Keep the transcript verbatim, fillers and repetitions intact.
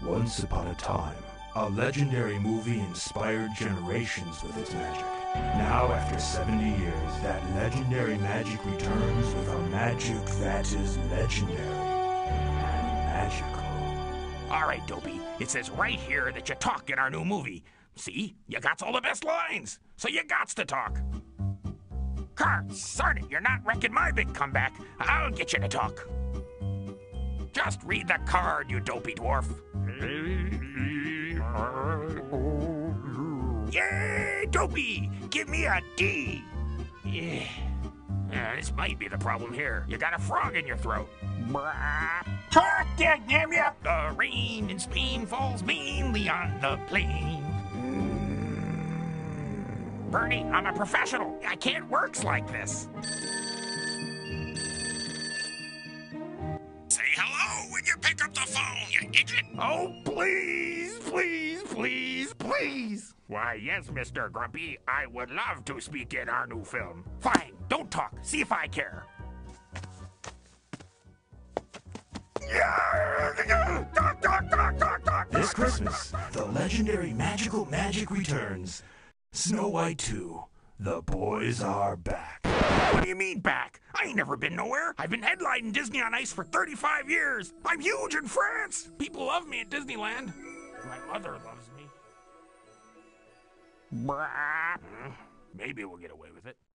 Once upon a time, a legendary movie inspired generations with its magic. Now, after seventy years, that legendary magic returns with a magic that is legendary and magical. All right, Dopey. It says right here that you talk in our new movie. See? You got all the best lines, so you gots to talk. Car, darn it, you're not wrecking my big comeback. I'll get you to talk. Just read the card, you dopey dwarf. Yay, Dopey! Give me a D! Yeah. Uh, this might be the problem here. You got a frog in your throat. Talk, damn ya! The rain in Spain falls mainly on the plain. Bernie, I'm a professional. I can't works like this. Say hello when you pick up the phone, you idiot! Oh, please, please, please, please! Why, yes, Mister Grumpy, I would love to speak in our new film. Fine, don't talk. See if I care. Talk, talk, talk, talk, talk. This Christmas, the legendary magical magic returns. Snowwhite two, the boys are back. What do you mean back? I ain't never been nowhere. I've been headlining Disney on Ice for thirty-five years. I'm huge in France. People love me at Disneyland. My mother loves me. Maybe we'll get away with it.